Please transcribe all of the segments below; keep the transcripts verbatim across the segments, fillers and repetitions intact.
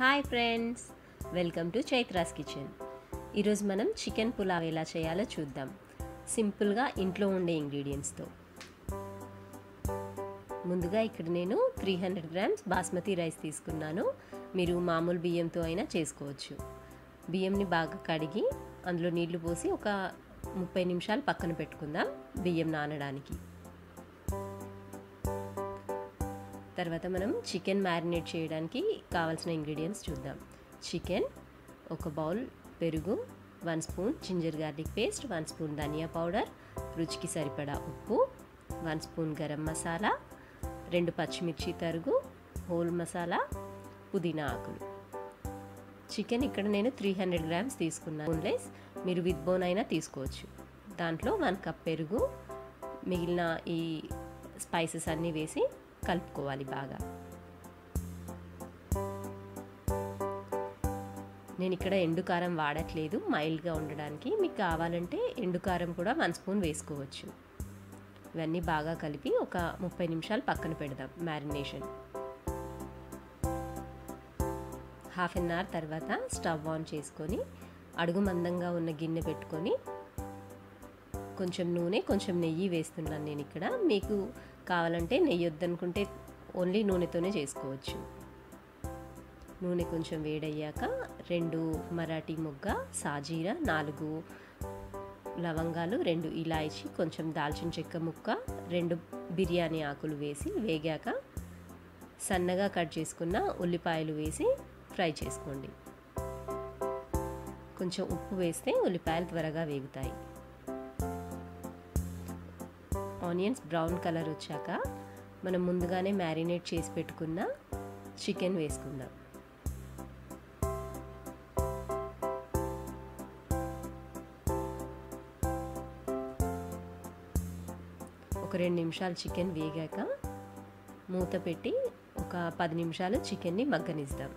Hi friends, welcome to Chaitra's kitchen. ఈరోజు మనం chicken pulao ఎలా చేయాలో చూద్దాం, సింపుల్గా ఇంట్లో ఉండే ఇంగ్రీడియంట్స్తో. ముందుగా ఇక్కడ నేను three hundred grams basmati rice తీసుకున్నాను. మీరు మామూలు బియ్యంతో అయినా చేసుకోవచ్చు. బియ్యంని బాగా కడిగి అందులో నీళ్లు పోసి ఒక ముప్పై నిమిషాలు పక్కన పెట్టుకుందాం బియ్యం నానడానికి. తర్వాత మనం చికెన్ మ్యారినేట్ చేయడానికి కావాల్సిన ఇంగ్రీడియంట్స్ చూద్దాం. చికెన్, ఒక బౌల్ పెరుగు, one spoon ginger garlic paste, one spoon ధనియా పౌడర్, రుచికి సరిపడా ఉప్పు, వన్ స్పూన్ గరం మసాలా, రెండు పచ్చిమిర్చి తరుగు, హోల్ మసాలా, పుదీనా ఆకులు. చికెన్ ఇక్కడ నేను త్రీ హండ్రెడ్ గ్రామ్స్ తీసుకున్నాను. బోన్లెస్, మీరు విత్ బోన్ అయినా తీసుకోవచ్చు. దాంట్లో వన్ కప్ పెరుగు, మిగిలిన ఈ స్పైసెస్ అన్నీ వేసి కలుపుకోవాలి బాగా. నేను ఇక్కడ ఎండు కారం వాడట్లేదు, మైల్డ్గా ఉండడానికి. మీకు కావాలంటే ఎండు కారం కూడా వన్ స్పూన్ వేసుకోవచ్చు. ఇవన్నీ బాగా కలిపి ఒక ముప్పై నిమిషాలు పక్కన పెడదాం మ్యారినేషన్. హాఫ్ అన్ అవర్ తర్వాత స్టవ్ ఆన్ చేసుకొని అడుగు మందంగా ఉన్న గిన్నె పెట్టుకొని కొంచెం నూనె, కొంచెం నెయ్యి వేస్తున్నాను నేను ఇక్కడ. మీకు కావాలంటే నెయ్యి వద్దనుకుంటే ఓన్లీ నూనెతోనే చేసుకోవచ్చు. నూనె కొంచెం వేడయ్యాక రెండు మరాఠీ మొగ్గ, సాజీరా, నాలుగు లవంగాలు, రెండు ఇలాయచి, కొంచెం దాల్చిన చెక్క ముక్క, రెండు బిర్యానీ ఆకులు వేసి వేగాక సన్నగా కట్ చేసుకున్న ఉల్లిపాయలు వేసి ఫ్రై చేసుకోండి. కొంచెం ఉప్పు వేస్తే ఉల్లిపాయలు త్వరగా వేగుతాయి. ఆనియన్స్ బ్రౌన్ కలర్ వచ్చాక మనం ముందుగానే మ్యారినేట్ చేసి పెట్టుకున్న చికెన్ వేసుకుందాం. ఒక రెండు నిమిషాలు చికెన్ వేగాక మూత పెట్టి ఒక పది నిమిషాలు చికెన్ని మగ్గనిద్దాం.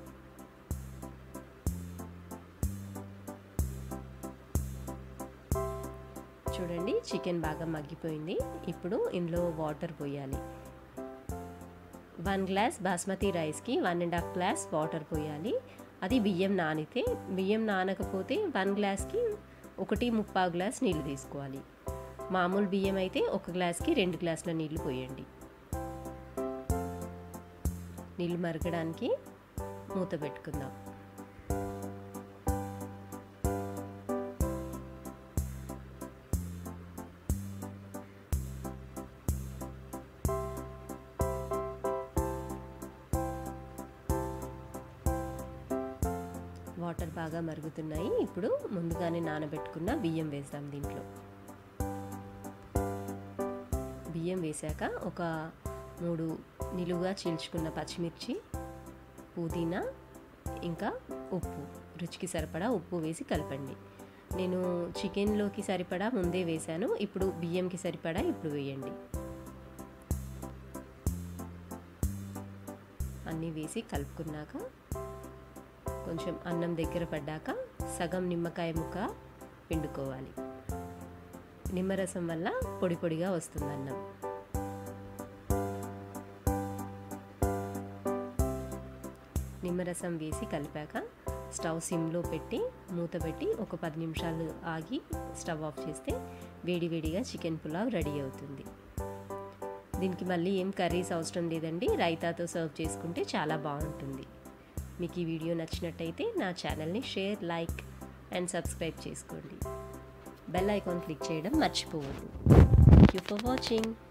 చూడండి, చికెన్ బాగా మగ్గిపోయింది. ఇప్పుడు ఇందులో వాటర్ పోయాలి. వన్ గ్లాస్ బాస్మతి రైస్కి one and half glass water పోయాలి. అది బియ్యం నానితే. బియ్యం నానకపోతే వన్ గ్లాస్కి ఒకటి ముప్పావు గ్లాస్ నీళ్ళు తీసుకోవాలి. మామూలు బియ్యం అయితే ఒక గ్లాస్కి రెండు గ్లాసుల నీళ్లు పోయండి. నీళ్ళు మరగడానికి మూత పెట్టుకుందాం. వాటర్ బాగా మరుగుతున్నాయి. ఇప్పుడు ముందుగానే నానబెట్టుకున్న బియ్యం వేద్దాం దీంట్లో. బియ్యం వేసాక ఒక మూడు నిలువుగా చీల్చుకున్న పచ్చిమిర్చి, పుదీనా, ఇంకా ఉప్పు, రుచికి సరిపడా ఉప్పు వేసి కలపండి. నేను చికెన్లోకి సరిపడా ముందే వేసాను, ఇప్పుడు బియ్యంకి సరిపడా ఇప్పుడు వేయండి. అన్నీ వేసి కలుపుకున్నాక కొంచెం అన్నం దగ్గర పడ్డాక సగం నిమ్మకాయ ముక్క పిండుకోవాలి. నిమ్మరసం వల్ల పొడి పొడిగా వస్తుంది అన్నం. నిమ్మరసం వేసి కలిపాక స్టవ్ సిమ్లో పెట్టి మూత పెట్టి ఒక పది నిమిషాలు ఆగి స్టవ్ ఆఫ్ చేస్తే వేడివేడిగా చికెన్ పులావ్ రెడీ అవుతుంది. దీనికి మళ్ళీ ఏం కర్రీస్ అవసరం లేదండి, రైతాతో సర్వ్ చేసుకుంటే చాలా బాగుంటుంది. మీకు ఈ వీడియో నచ్చినట్టయితే నా ఛానల్ని షేర్, లైక్ అండ్ సబ్స్క్రైబ్ చేసుకోండి. బెల్ ఐకాన్ క్లిక్ చేయడం మర్చిపోవద్దు. Thank you for watching.